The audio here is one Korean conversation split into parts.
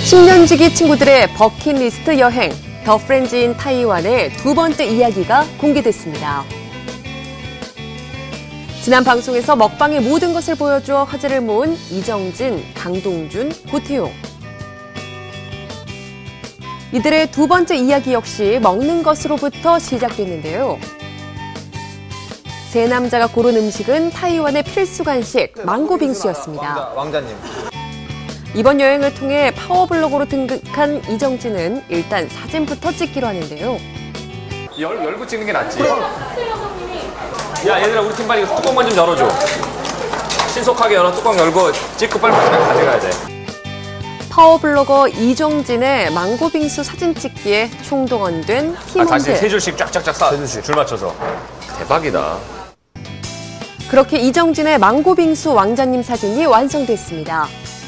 10년지기 친구들의 버킷리스트 여행, 더 프렌즈인 타이완의 두 번째 이야기가 공개됐습니다. 지난 방송에서 먹방의 모든 것을 보여주어 화제를 모은 이정진, 강동준, 고태용. 이들의 두 번째 이야기 역시 먹는 것으로부터 시작됐는데요. 세 남자가 고른 음식은 타이완의 필수 간식, 망고 빙수였습니다. 왕자님. 이번 여행을 통해 파워블로거로 등극한 이정진은 일단 사진부터 찍기로 하는데요. 열고 찍는 게 낫지. 야, 얘들아, 우리 팀 빨리 뚜껑만 좀 열어줘. 신속하게 열어, 뚜껑 열고 찍고 빨리 가져가야 돼. 파워블로거 이정진의 망고 빙수 사진 찍기에 총동원된 팀원들. 다시 세 줄씩 쫙쫙쫙 쏴. 세 줄씩. 줄 맞춰서. 대박이다. 그렇게 이정진의 망고 빙수 왕자님 사진이 완성됐습니다.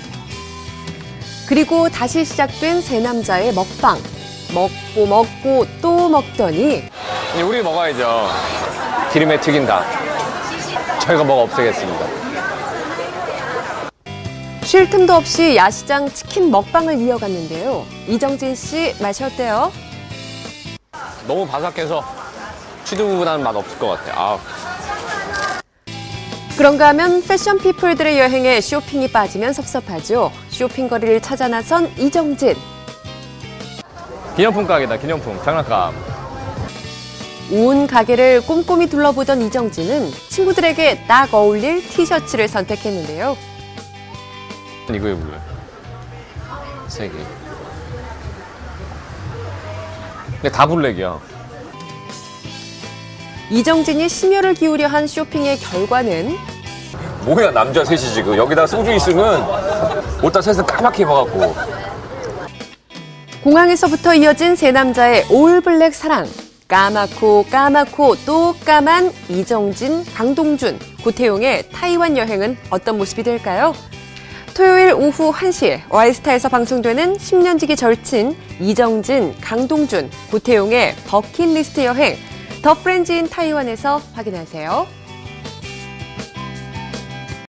그리고 다시 시작된 세 남자의 먹방. 먹고 또 먹더니 이제 우리 먹어야죠. 기름에 튀긴다. 저희가 먹어 없애겠습니다. 쉴 틈도 없이 야시장 치킨 먹방을 이어갔는데요. 이정진 씨 맛이 어때요? 너무 바삭해서 취두부보다는 맛 없을 것 같아. 그런가 하면 패션 피플들의 여행에 쇼핑이 빠지면 섭섭하죠. 쇼핑 거리를 찾아 나선 이정진. 기념품 가게다, 기념품. 장난감. 온 가게를 꼼꼼히 둘러보던 이정진은 친구들에게 딱 어울릴 티셔츠를 선택했는데요. 이거에 뭐야? 세 개. 근데 다 블랙이야. 이정진이 심혈을 기울여 한 쇼핑의 결과는 뭐야, 남자 셋이 지금. 여기다 소주 있으면 옷다 셋은 까맣게 입어갖고. 공항에서부터 이어진 세 남자의 올블랙 사랑. 까맣고 또 까만 이정진, 강동준, 고태용의 타이완 여행은 어떤 모습이 될까요? 토요일 오후 1시에 와이스타에서 방송되는 10년지기 절친 이정진, 강동준, 고태용의 버킷리스트 여행 더 프렌즈인 타이완에서 확인하세요.